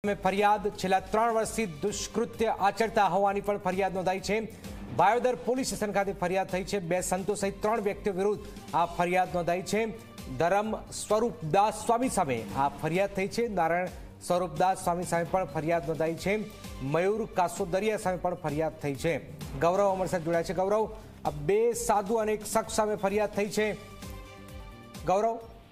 ફરિયાદ છેલ્લા 3 વર્ષથી દુષ્કૃત્ય આચરતા હોવાની પણ ફરિયાદ નોંધાઈ છે। ભાયોદર પોલીસ સ્ટેશન ખાતે ફરિયાદ થઈ છે। 2 સંતો સહિત 3 વ્યક્તિઓ વિરુદ્ધ આ ફરિયાદ નોંધાઈ છે। ધરમ સ્વરૂપદાસ સ્વામી સામે આ ફરિયાદ થઈ છે। નારાયણ સ્વરૂપદાસ સ્વામી સામે પણ ફરિયાદ નોંધાઈ છે। મયુર કાસોદરિયા સામે પણ ફરિયાદ થઈ છે। ગૌરવ અમારી સાથે જોડાયા છે। ગૌરવ, આ 2 સાધુ અને 1 શખ્સ સામે ફરિયાદ થઈ છે। ગૌરવ,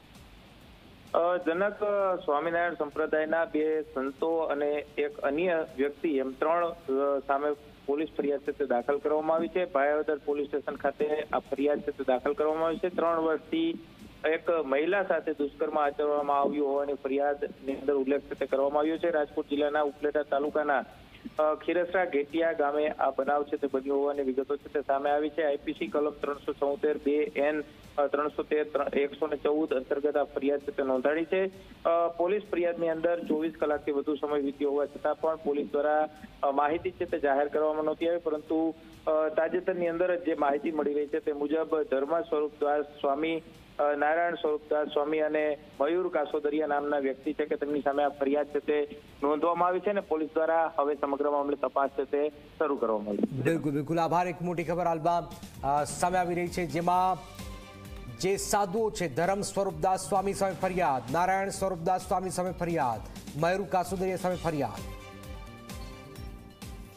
જનક સ્વામિનારાયણ સંપ્રદાયના 2 સંતો અને 1 અન્ય વ્યક્તિ એમ 3 સામે પોલીસ ફરિયાદ છે તે દાખલ કરવામાં આવી છે। ભાયોદર પોલીસ સ્ટેશન ખાતે આ ફરિયાદ છે તે દાખલ કરવામાં આવી છે। 3 વર્ષથી એક મહિલા સાથે દુષ્કર્મ આચરવામાં આવ્યું હોવાની ફરિયાદની અંદર ઉલ્લેખ છે તે કરવામાં આવ્યો છે। રાજકોટ જિલ્લાના ઉપલેટા તાલુકાના ખીરસરા ઘેટિયા ગામે આ બનાવ છે તે બન્યો હોવાની વિગતો છે તે સામે આવી છે। આઈપીસી કલમ 374 2N 313 114 અંતર્ગત આ ફરિયાદ છે તે નોંધાણી છે। પોલીસ ફરિયાદની અંદર 24 કલાકથી વધુ સમય વીત્યો હોવા છતાં પણ પોલીસ દ્વારા માહિતી છે તે જાહેર કરવામાં નહોતી આવી, પરંતુ તાજેતરની અંદર જે માહિતી મળી રહી છે તે મુજબ ધર્મ સ્વરૂપદાસ સ્વામી, નારાયણ સ્વરૂપદાસ સ્વામી અને મયુર કાસોદરિયા નામના વ્યક્તિ છે કે તેમની સામે આ ફરિયાદ છે તે નોંધવામાં આવી છે અને પોલીસ દ્વારા હવે સમગ્ર મામલે તપાસ છે તે શરૂ કરવામાં આવી છે। બિલકુલ આભાર। એક મોટી ખબર હાલમાં સામે આવી રહી છે, જેમાં જે સાધુઓ છે ધરમ સ્વરૂપદાસ સ્વામી સામે ફરિયાદ, નારાયણ સ્વરૂપદાસ સ્વામી સામે ફરિયાદ, મયુર કાસોદરિયા સામે ફરિયાદ।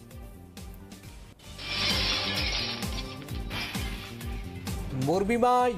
મોરબીમાં